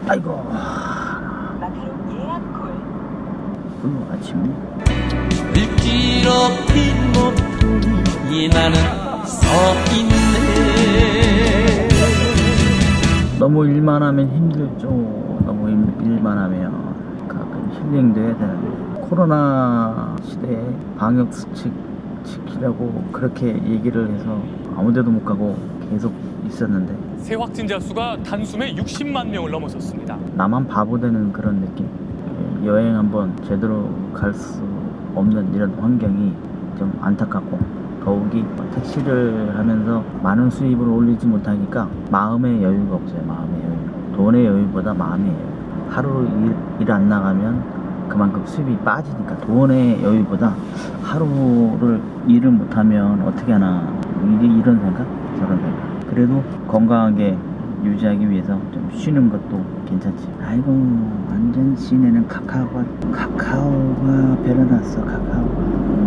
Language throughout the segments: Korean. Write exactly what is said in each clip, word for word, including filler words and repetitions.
아이고. 오늘 아침에 미끼럽힌 몸이 나는 서있네. 너무 일만 하면 힘들죠. 너무 일, 일만 하면 가끔 힐링도 해야 되는데 코로나 시대에 방역 수칙 지키라고 그렇게 얘기를 해서 아무데도 못 가고 계속 있었는데 새 확진자 수가 단숨에 육십만 명을 넘어섰습니다. 나만 바보 되는 그런 느낌. 여행 한번 제대로 갈 수 없는 이런 환경이 좀 안타깝고, 더욱이 택시를 하면서 많은 수입을 올리지 못하니까 마음의 여유가 없어요. 마음의 여유. 돈의 여유보다 마음의 여유. 하루 일 안 나가면 그만큼 수입이 빠지니까 돈의 여유보다 하루를 일을 못하면 어떻게 하나, 이게 이런 생각? 저런 생각. 그래도 건강하게 유지하기 위해서 좀 쉬는 것도 괜찮지. 아이고, 완전 시내는 카카오가 카카오가 배려놨어. 카카오가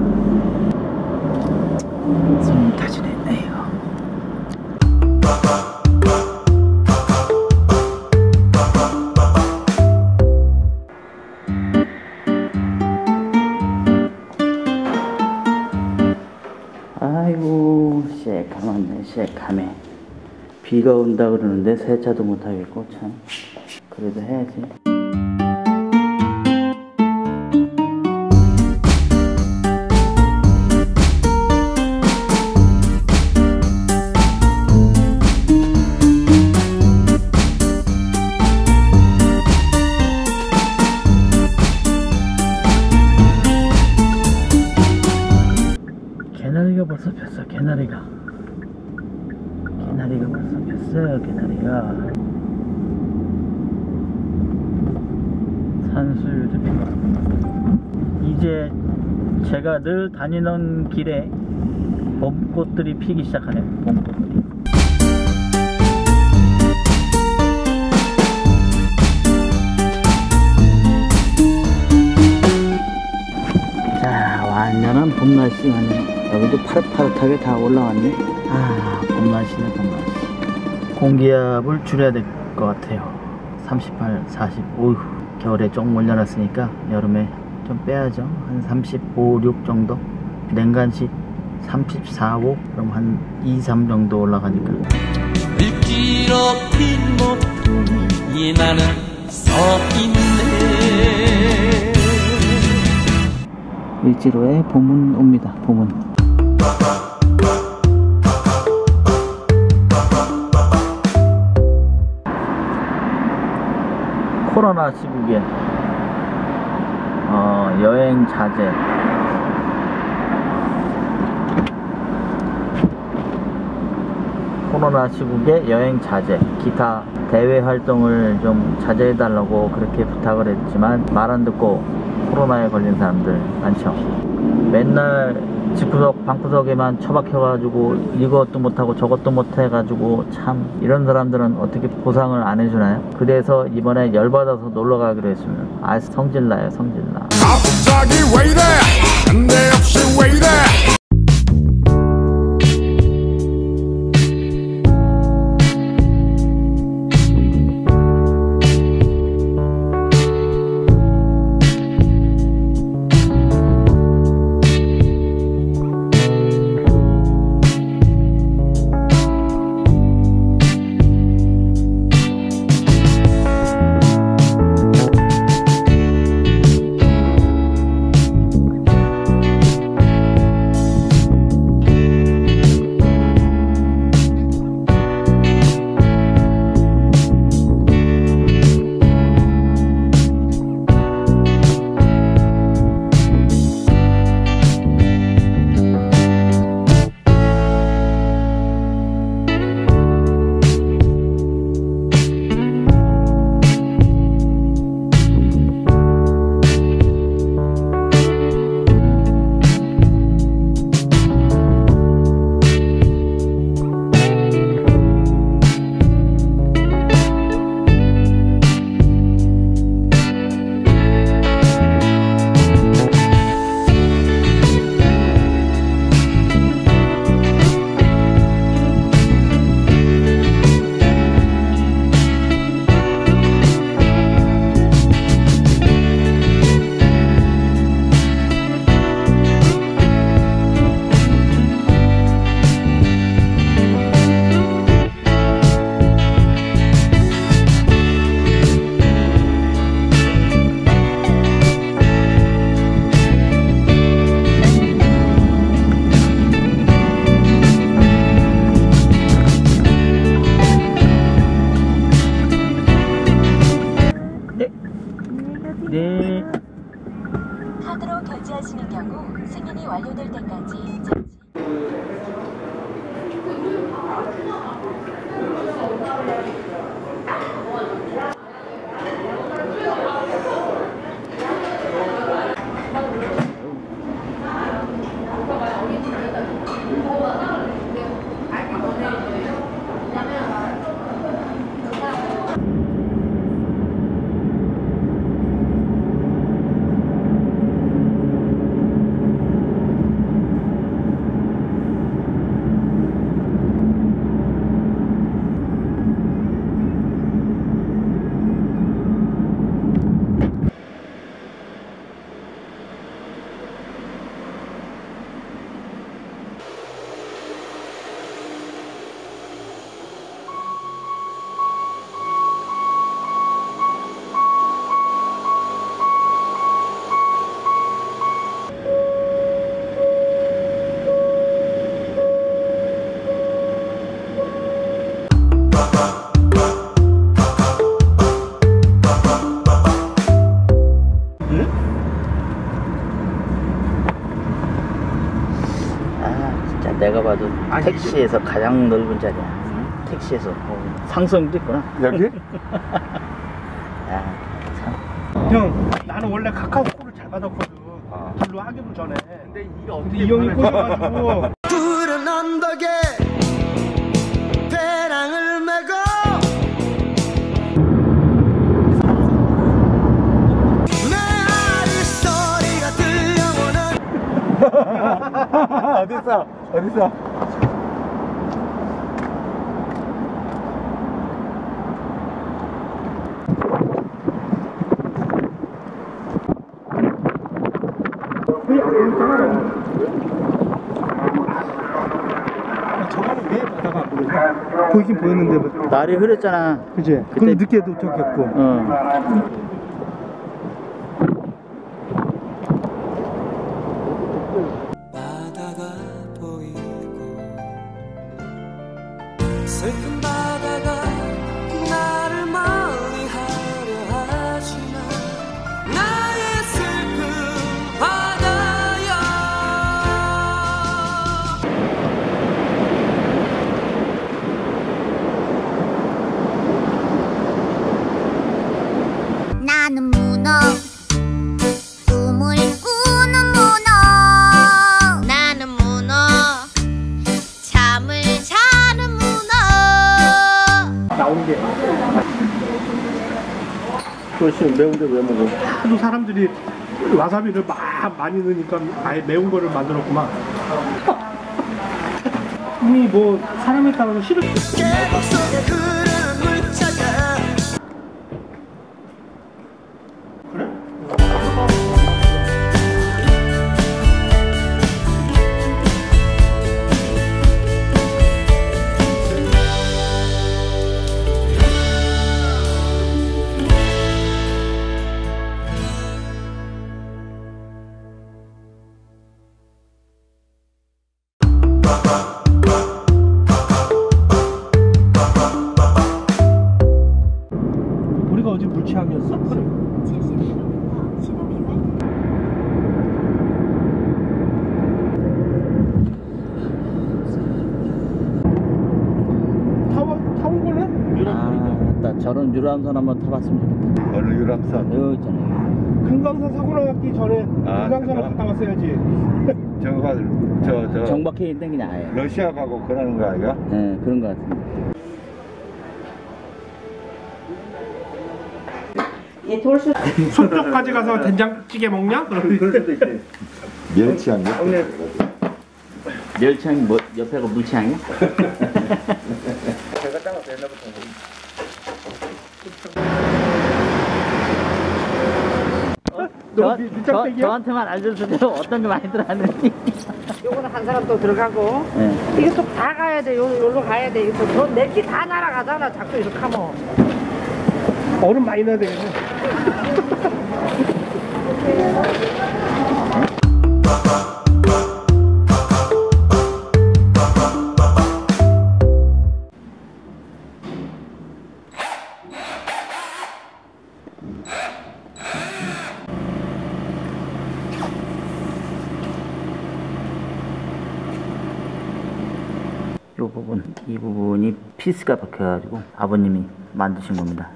손 타지네. 에이구. 아이고, 새까맣네. 새까매. 비가 온다 그러는데 세차도 못하겠고, 참. 그래도 해야지. 개나리가 벌써 폈어. 개나리가 개나리가 벌써 폈어요. 개나리가 산수유도 피고. 이제 제가 늘 다니는 길에 봄꽃들이 피기 시작하네요. 봄꽃들이. 자, 완전한 봄 날씨. 완전 여기도 파릇파릇하게 다 올라왔네. 아, 봄 날씨네. 봄 날씨. 공기압을 줄여야 될 것 같아요. 삼십팔, 사십. 오휴, 겨울에 조금 올려놨으니까 여름에 좀 빼야죠. 한 삼십오, 육 정도. 냉간시 삼십사, 오. 그럼 한 이, 삼 정도 올라가니까. 미끼럽힌 몸이 나는 서있네. 일지로에 봄은 옵니다. 봄은. 코로나 시국에 어, 여행 자제. 코로나 시국에 여행 자제, 기타 대외 활동을 좀 자제해달라고 그렇게 부탁을 했지만 말 안 듣고 코로나에 걸린 사람들 많죠. 맨날 집구석 방구석에만 처박혀가지고 이것도 못하고 저것도 못해가지고 참, 이런 사람들은 어떻게 보상을 안 해주나요? 그래서 이번에 열받아서 놀러가기로 했으면 아, 성질나요. 성질나. 갑자기 왜 이래, 난데없이 왜 이래. 네. 카드로 결제하시는 경우 승인이 완료될 때까지 잠시 내가 봐도 아니, 택시에서 가장 넓은 자리야. 응? 택시에서 어, 상성도 있구나. 여기? 야, 참. 형, 나는 원래 카카오콜을 잘 받았거든. 어. 별로 하기도 전에. 근데 이게 어떻게 네 이 형이 꽂아가지고. 푸른 언덕에 배낭을 메고 메아리 소리가 들려오는 어딨어? 어딨어? 저거는 왜 바다가 안 보여? 보이긴 보였는데 뭐. 날이 흐렸잖아. 그치? 그때- 근데 늦게 도착했고. 어. 바다가 보이고 슬픈 바다가 나를 멀리하려 하지만 나의 슬픈 바다야. 나는 문어 꿈을 꾸는 문어 나는 문어 잠을 자는 문어 나온 게. 그렇지, 매운데 왜 먹어? 하도 사람들이 와사비를 막 많이 넣으니까 아예 매운 거를 만들었구만. 이미 뭐 사람에 따라서 싫을 수 있어. 계곡 속에 흐르는 물자가 우리가 어제 물취향이었어? 그래. 타워 타온 걸래? 아, 나 저런 유람선 한번 타봤으면 좋겠다. 어느 유람선? 여기 있잖아. 금강산 사고 나기 전에 아, 금강산을 그거? 갔다 왔어야지. 저가 저 저 정박해 땡기냐 아예. 러시아 가고 그러는 거 아이가? 네, 그런 거 같은데. 손쪽까지 가서 된장찌개 먹냐? 그럴 수도 있지. 멸치 아니야? 멸치향이 뭐 옆에가 물치향이야? 제가 따가서 옛날부터 너 저, 미- 저, 밑장빼기야? 저한테만 알려주세요. 어떤 게 많이 들어갔는지. 요거는 한 사람 또 들어가고 네. 이게 또 다 가야 돼. 요, 요로 가야 돼. 이거 또 내끼 다 날아가잖아. 자꾸 이렇게 하면. 얼음 많이 넣어야 되겠네. 요 부분, 이 부분이 피스가 박혀가지고 아버님이 만드신 겁니다.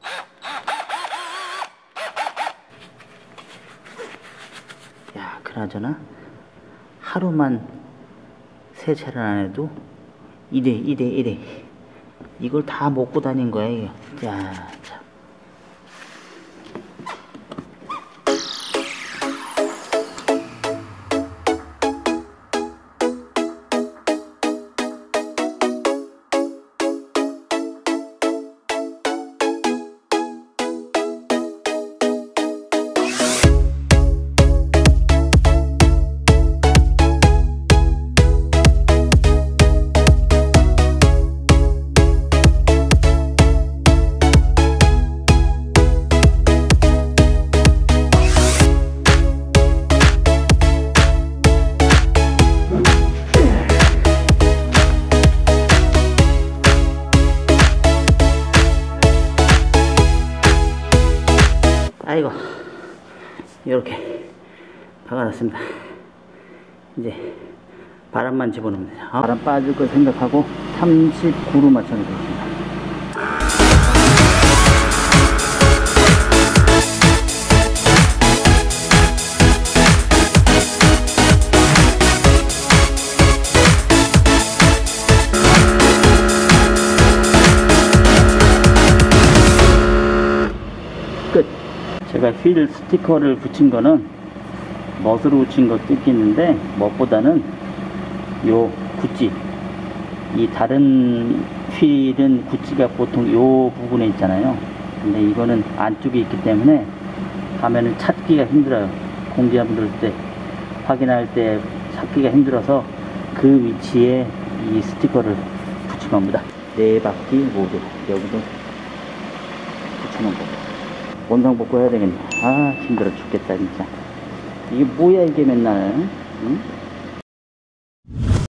야, 그나저나 하루만 세차를 안 해도 이래 이래 이래 이걸 다 먹고 다닌 거야 이게. 자, 자. 아이고, 이렇게 박아놨습니다. 이제 바람만 집어넣으면 돼요. 바람 빠질 걸 생각하고 삼십구로 맞춰놓겠습니다. 끝. 제가 휠 스티커를 붙인 거는 멋으로 붙인 것도 있겠는데 멋보다는 요 구찌, 이 다른 휠은 구찌가 보통 요 부분에 있잖아요. 근데 이거는 안쪽에 있기 때문에 가면은 찾기가 힘들어요. 공기 한번 들을 때 확인할 때 찾기가 힘들어서 그 위치에 이 스티커를 붙인 겁니다. 네 바퀴 모두 여기도 붙여놓은 거고. 원상 복구 해야 되겠네. 아, 힘들어 죽겠다 진짜. 이게 뭐야 이게 맨날. 응?